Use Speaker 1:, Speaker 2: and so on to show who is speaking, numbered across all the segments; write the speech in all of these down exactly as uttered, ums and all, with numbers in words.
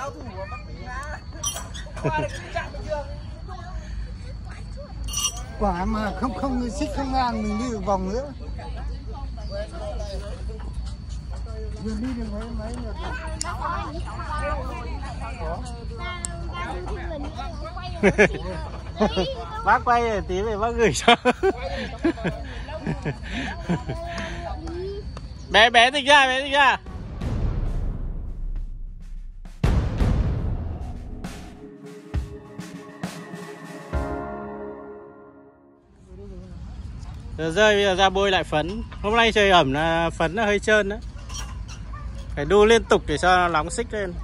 Speaker 1: Quả mà không không xích không ngang mình đi được vòng nữa. Mình đi được mấy mấy lượt.
Speaker 2: Bác quay tí về bác gửi cho. Bé bé thích ra, bé thích ra. Giờ rơi bây giờ ra bôi lại phấn. Hôm nay trời ẩm là phấn nó hơi trơn đó. Phải đu liên tục để cho nó nóng xích lên.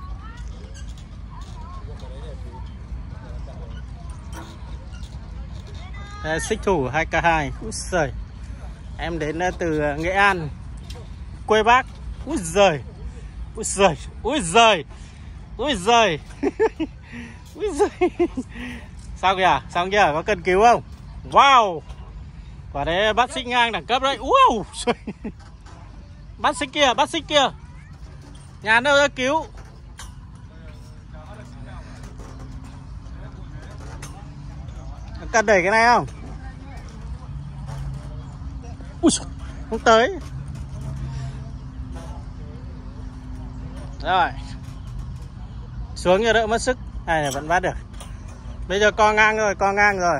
Speaker 2: Đây, xích thủ hai k hai. Úi giời. Em đến từ Nghệ An, quê bác. Úi giời. Úi giời. Úi giời. Úi giời. Úi giời. Sao kìa? Xong kìa? Có cần cứu không? Wow. Quả đấy bắt xích ngang đẳng cấp đấy. Wow. Bắt xích kia, bắt xích kia. Nhà đâu ra cứu. Cần đẩy cái này không? Ui, không tới. Rồi. Xuống cho đỡ mất sức. Này vẫn bắt được. Bây giờ co ngang rồi, co ngang rồi.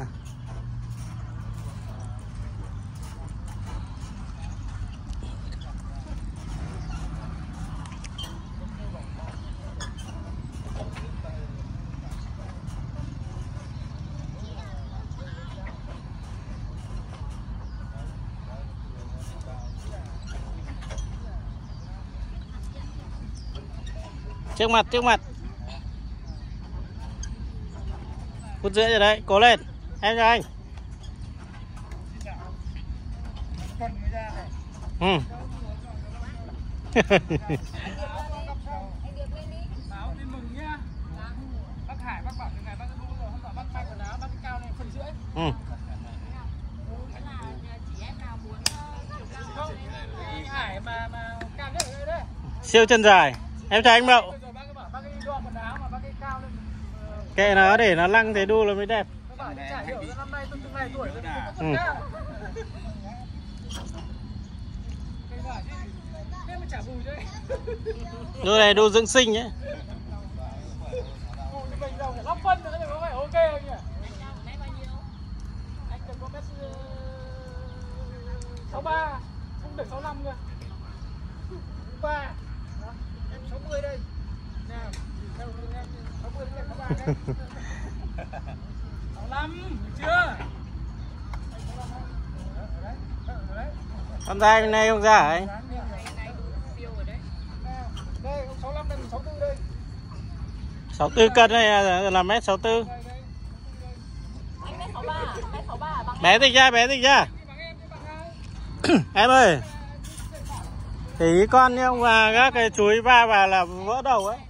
Speaker 2: Trước mặt, trước mặt. Phút rưỡi rồi đấy, cố lên. Em cho anh. Ừ.
Speaker 3: Báo tin mừng nhá. Bác Hải, bác bảo từ ngày bác đu rồi, hôm nọ bác may quần áo, bác cao lên phần rưỡi.
Speaker 2: Ừ.
Speaker 3: Không, Hải mà mà cao nhất ở đây đấy.
Speaker 2: Siêu chân dài. Em cho anh Mậu. Kệ nó để nó lăng thế đu là mới đẹp. Ừ. Đu này đu dưỡng sinh nhé.
Speaker 3: sáu ba, không được sáu lăm cơ. ba. Em sáu mươi đây. Nào, theo em sáu mươi đến sáu ba đấy. sáu lăm, được chưa?
Speaker 2: Con ra bên này không ra hả anh?
Speaker 3: Đây, sáu lăm đây, sáu tư đây.
Speaker 2: sáu tư cân này là, là mét sáu tư.
Speaker 4: Anh mét sáu ba, mét sáu ba bằng
Speaker 2: Bé thích ra, bé thích ra. Em ơi. Thì con nhưng mà các cái chuối va vào là vỡ đầu ấy.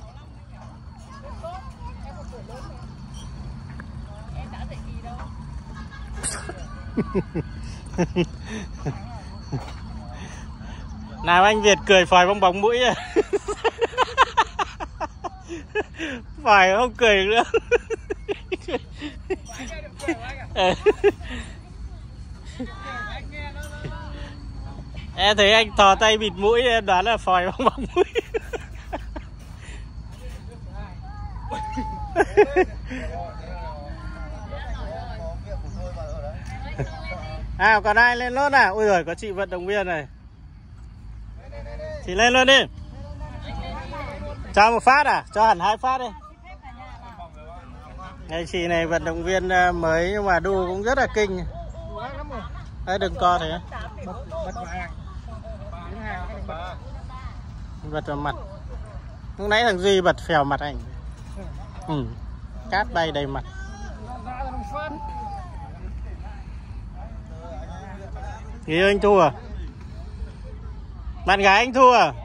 Speaker 4: em đã dạy gì đâu.
Speaker 2: Nào anh Việt cười phòi bong bóng mũi à. Phải không cười nữa. Em thấy anh thò tay bịt mũi em đoán là phòi bong bóng mũi. À còn ai lên nốt à? Ui giời có chị vận động viên này. Chị lên luôn đi. Cho một phát à? Cho hẳn hai phát đi. Đây chị này vận động viên mới nhưng mà đu cũng rất là kinh. Đấy đừng co thế. Bật vào mặt. Lúc nãy thằng Duy bật phèo mặt anh. Ừ. Cát bay đầy mặt. Người yêu anh thua à? Bạn gái anh thua à?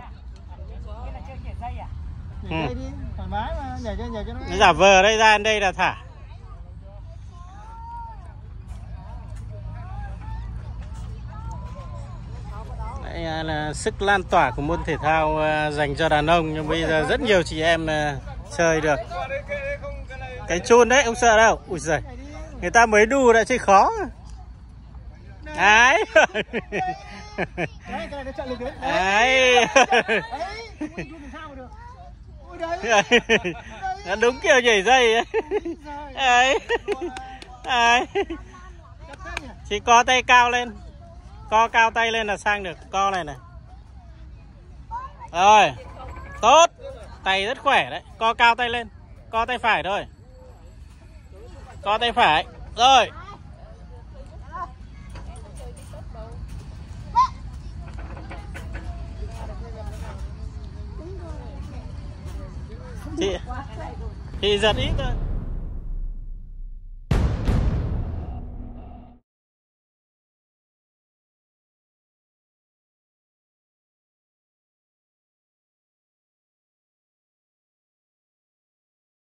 Speaker 2: Ừ. Nó giả vờ đây ra đây là thả. Đây là sức lan tỏa của môn thể thao dành cho đàn ông, nhưng bây giờ rất nhiều chị em Chơi được. Cái chun đấy, ông sợ đâu. Ui giời. Người ta mới đu đã chơi khó. Đấy.
Speaker 3: Đấy, cái này nó trợ lực đấy.
Speaker 2: Đấy.
Speaker 3: Đấy, đu làm sao được. Ôi đấy.
Speaker 2: Nó đúng kiểu nhảy dây ấy. Đấy. Đấy. Chỉ co tay cao lên. Co cao tay lên là sang được. Co này này. Rồi. Tốt. Tay rất khỏe đấy. Co cao tay lên. Co tay phải thôi. Co tay phải. Rồi. Chị, chị giật ít thôi.